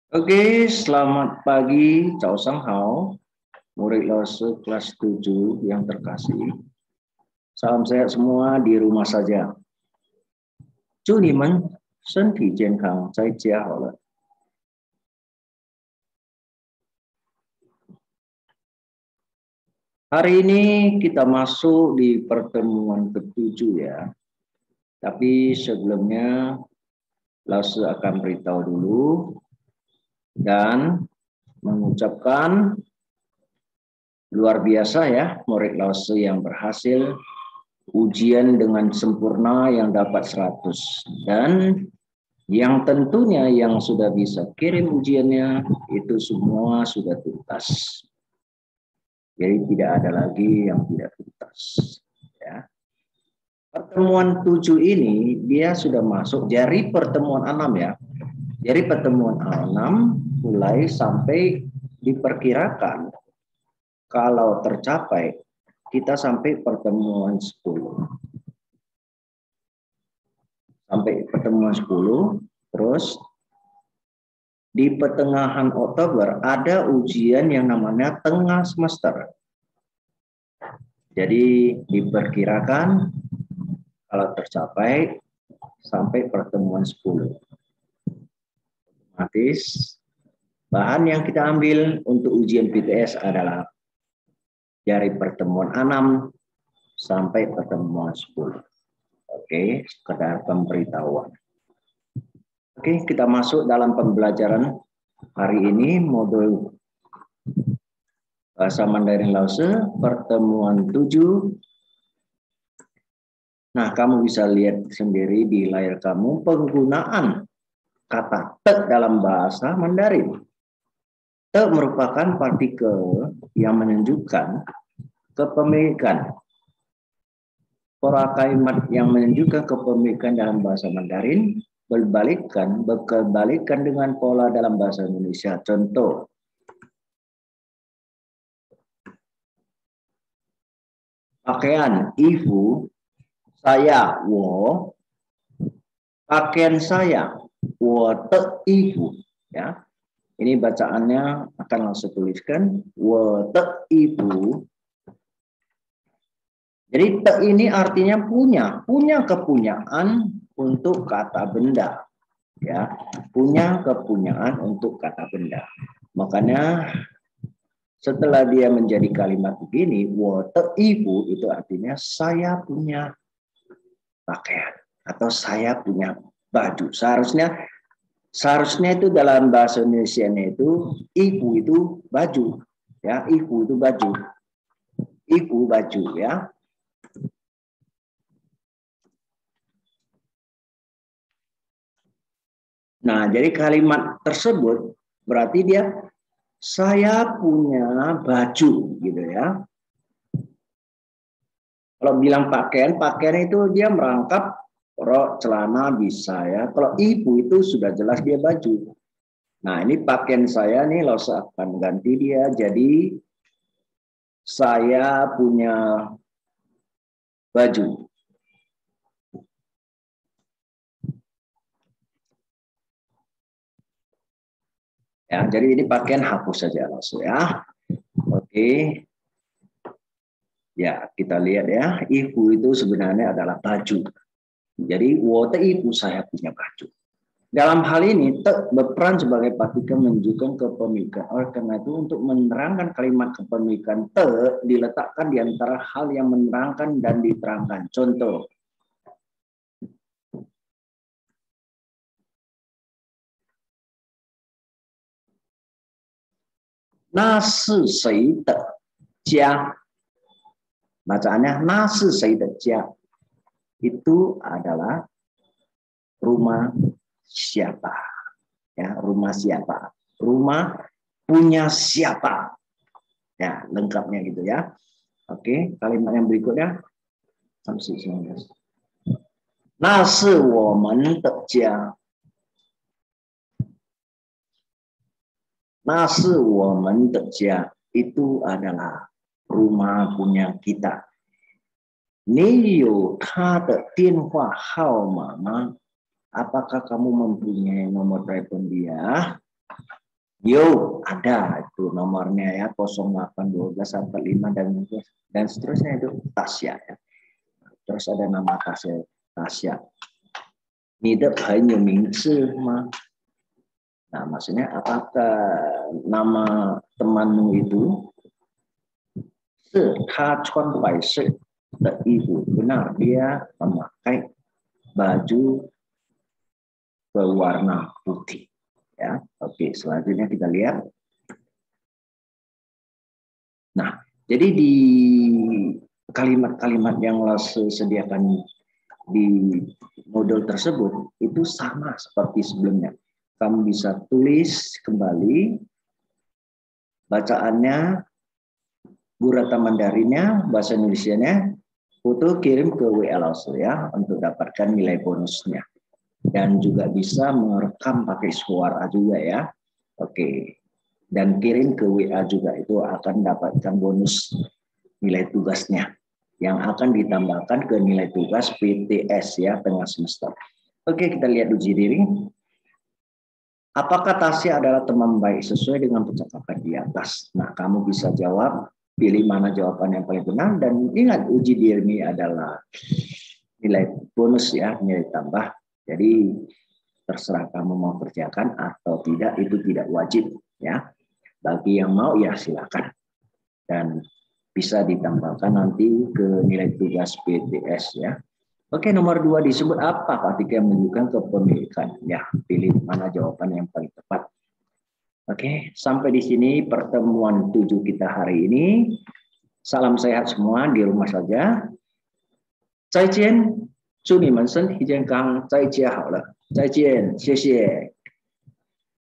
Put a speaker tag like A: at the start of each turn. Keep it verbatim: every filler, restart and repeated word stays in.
A: Oke, selamat pagi, Cao Sang Hao, murid Lose kelas tujuh yang terkasih. Salam sehat semua di rumah saja. 祝你们身体健康，在家好了。Hari ini kita masuk di pertemuan ketujuh ya. Tapi sebelumnya Lose akan beritahu dulu dan mengucapkan luar biasa ya murid Lose yang berhasil ujian dengan sempurna yang dapat seratus, dan yang tentunya yang sudah bisa kirim ujiannya itu semua sudah tuntas. Jadi tidak ada lagi yang tidak tuntas. Ya. Pertemuan tujuh ini dia sudah masuk dari pertemuan enam ya. Dari pertemuan enam mulai sampai diperkirakan kalau tercapai kita sampai pertemuan sepuluh. Sampai pertemuan sepuluh, terus di pertengahan Oktober ada ujian yang namanya tengah semester. Jadi diperkirakan kalau tercapai sampai pertemuan sepuluh. Otomatis bahan yang kita ambil untuk ujian P T S adalah dari pertemuan enam sampai pertemuan sepuluh. Oke, sekedar pemberitahuan. Oke, kita masuk dalam pembelajaran hari ini modul Bahasa Mandarin Lause pertemuan tujuh. Nah, kamu bisa lihat sendiri di layar kamu penggunaan kata te dalam bahasa Mandarin. Te merupakan partikel yang menunjukkan kepemilikan. Pola kalimat yang menunjukkan kepemilikan dalam bahasa Mandarin berbalikan, berkebalikan dengan pola dalam bahasa Indonesia. Contoh, pakaian ibu, saya, wo, pakaian saya, wo te ibu. Ya, ini bacaannya akan langsung tuliskan wo te ibu. Jadi te ini artinya punya, punya kepunyaan untuk kata benda, ya, punya kepunyaan untuk kata benda. Makanya setelah dia menjadi kalimat begini, wo te ibu itu artinya saya punya pakaian atau saya punya baju. Seharusnya seharusnya itu dalam bahasa Indonesia itu ibu itu baju, ya, ibu itu baju, ibu baju, ya. Nah, jadi kalimat tersebut berarti dia saya punya baju gitu ya. Kalau bilang pakaian, pakaian itu dia merangkap rok, celana bisa ya. Kalau ibu itu sudah jelas dia baju. Nah, ini pakaian saya nih Lause akan ganti dia jadi saya punya baju. Ya, jadi ini pakaian hapus saja Lause ya. Oke. Ya, kita lihat ya, ibu itu sebenarnya adalah baju. Jadi, wo te ibu saya punya baju. Dalam hal ini, te berperan sebagai partikel menunjukkan kepemilikan. Oleh karena itu, untuk menerangkan kalimat kepemilikan, te diletakkan di antara hal yang menerangkan dan diterangkan. Contoh, na shi sei de jia. Bacaannya na shi sei de jia. Itu adalah rumah siapa? Ya, rumah siapa? Rumah punya siapa? Ya, lengkapnya gitu ya. Oke, kalimat yang berikutnya. Na shi wo men de jia. Na shi wo men de jia. Itu adalah rumah punya kita. Ni you ta de dianhua hao ma? Apakah kamu mempunyai nomor telepon dia? Yo, ada itu nomornya ya nol delapan satu dua empat lima dan dan seterusnya itu Tasya ya. Terus ada nama Tasya. Tasya. Ni de penyu mingzi mah. Nah, maksudnya apakah nama temanmu itu se ta chuan bai shi de ibu, benar dia memakai baju berwarna putih. Ya, oke. Selanjutnya kita lihat. Nah, jadi di kalimat-kalimat yang Lase sediakan di modul tersebut itu sama seperti sebelumnya. Kamu bisa tulis kembali bacaannya, Burata Mandarinnya, bahasa Indonesianya, foto kirim ke W A Lase ya untuk dapatkan nilai bonusnya. Dan juga bisa merekam pakai suara juga ya. Oke. Dan kirim ke W A juga, itu akan dapatkan bonus nilai tugasnya yang akan ditambahkan ke nilai tugas P T S ya tengah semester. Oke, kita lihat uji diri. Apakah Tasya adalah teman baik sesuai dengan percakapan di atas? Nah, kamu bisa jawab, pilih mana jawaban yang paling benar, dan ingat uji diri ini adalah nilai bonus ya, nilai tambah. Jadi terserah kamu mau kerjakan atau tidak, itu tidak wajib ya. Bagi yang mau ya silakan. Dan bisa ditambahkan nanti ke nilai tugas P T S ya. Oke, nomor dua disebut apa ketika menunjukkan kepemilikan? Ya, pilih mana jawaban yang paling tepat. Oke, sampai di sini pertemuan tujuh kita hari ini. Salam sehat semua di rumah saja. 再见，祝你们身体健康，在家好了，再见，谢谢。